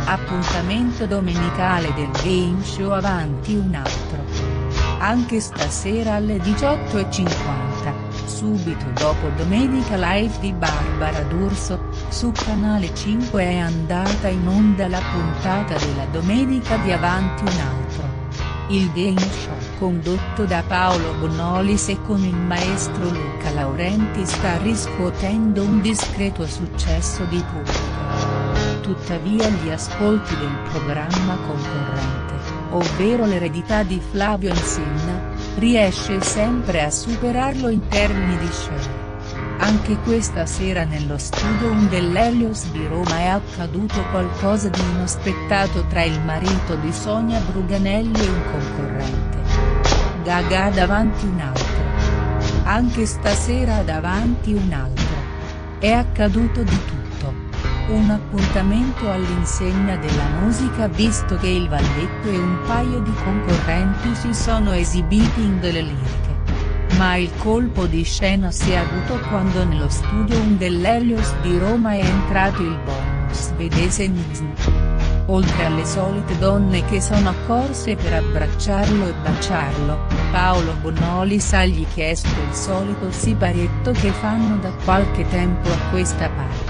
Appuntamento domenicale del game show Avanti un altro. Anche stasera alle 18:50, subito dopo Domenica Live di Barbara D'Urso, su Canale 5 è andata in onda la puntata della domenica di Avanti un altro. Il game show, condotto da Paolo Bonolis e con il maestro Luca Laurenti, sta riscuotendo un discreto successo di pubblico. Tuttavia gli ascolti del programma concorrente, ovvero l'eredità di Flavio Insinna, riesce sempre a superarlo in termini di share. Anche questa sera nello studio 1 dell'Helios di Roma è accaduto qualcosa di inaspettato tra il marito di Sonia Bruganelli e un concorrente. Gaga davanti un altro. Anche stasera davanti un altro. È accaduto di tutto. Un appuntamento all'insegna della musica, visto che il Valletto e un paio di concorrenti si sono esibiti in delle liriche. Ma il colpo di scena si è avuto quando nello studio 1 dell'Helios di Roma è entrato il bonus svedese Nizm. Oltre alle solite donne che sono accorse per abbracciarlo e baciarlo, Paolo Bonolis ha gli chiesto il solito siparietto che fanno da qualche tempo a questa parte.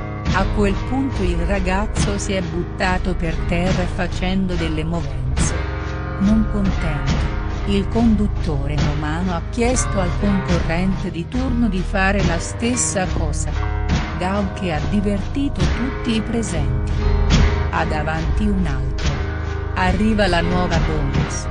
A quel punto il ragazzo si è buttato per terra facendo delle movenze. Non contento, il conduttore romano ha chiesto al concorrente di turno di fare la stessa cosa. Gag che ha divertito tutti i presenti. Ad avanti un altro. Arriva la nuova bonus.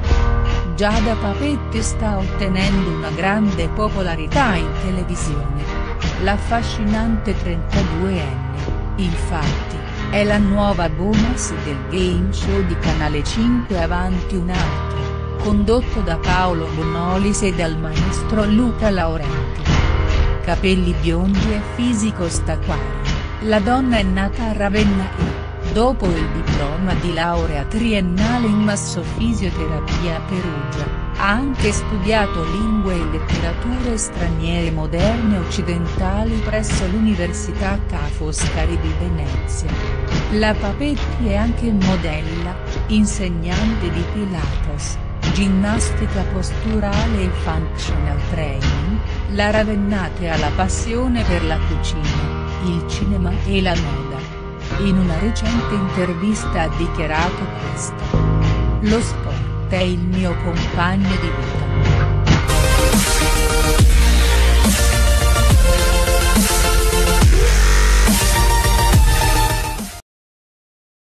Giada Papetti sta ottenendo una grande popolarità in televisione. L'affascinante 32enne, infatti, è la nuova bonus del game show di Canale 5 Avanti un altro, condotto da Paolo Bonolis e dal maestro Luca Laurenti. Capelli biondi e fisico stacquario, la donna è nata a Ravenna e, dopo il diploma di laurea triennale in massofisioterapia a Perugia, ha anche studiato lingue e letterature straniere moderne occidentali presso l'Università Ca' Foscari di Venezia. La Papetti è anche modella, insegnante di Pilates, ginnastica posturale e functional training. La ravennate ha la passione per la cucina, il cinema e la moda. In una recente intervista ha dichiarato questo: "Lo sport è il mio compagno di vita.